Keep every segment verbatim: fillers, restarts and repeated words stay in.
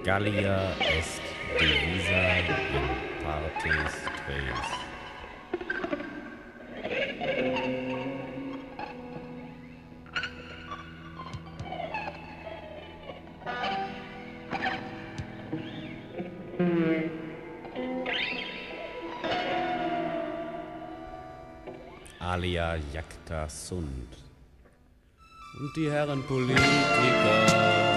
Gallia est divisa in partes tres. Alia jacta sunt. Und die Herren Politiker,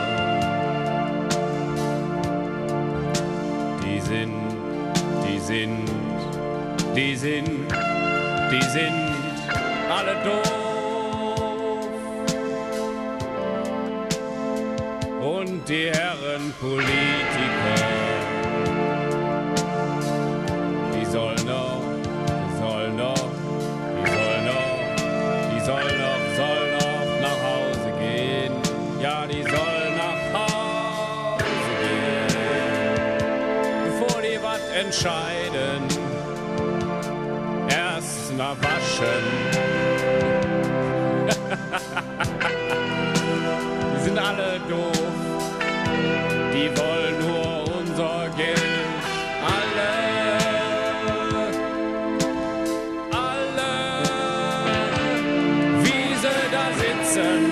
die sind, die sind, die sind, die sind alle doof. Und die Herren Politiker, die sollen noch, die sollen noch, die sollen noch, die sollen noch, sollen noch nach Hause gehen. Ja, die sollen nach Hause gehen, bevor die was entscheiden. Erst mal waschen. Die sind alle doof. Die wollen nur unser Geld. Alle. Alle. Wie sie da sitzen.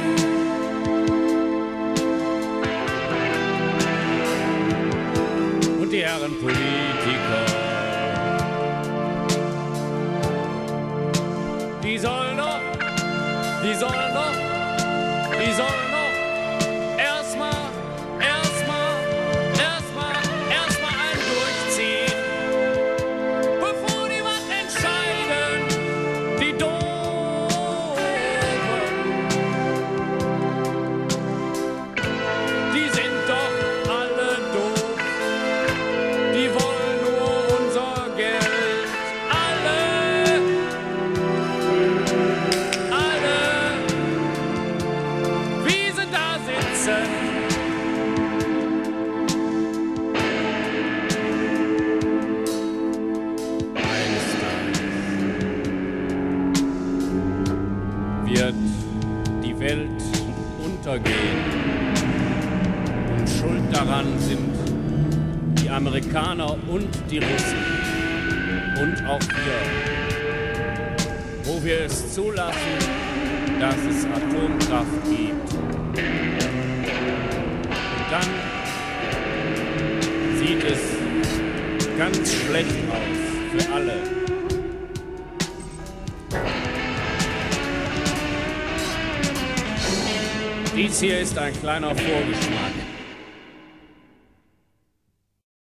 Und die Herren Politiker. Die sollen noch, die sollen noch, die sollen noch erstmal, erstmal, erstmal, erstmal einen durchziehen, bevor die was entscheiden, die Doofen. Die sind doch alle doof, die wollen nur unser Geld. Wird die Welt untergehen und schuld daran sind die Amerikaner und die Russen und auch wir, wo wir es zulassen, dass es Atomkraft gibt. Und dann sieht es ganz schlecht aus für alle. Dies hier ist ein kleiner Vorgeschmack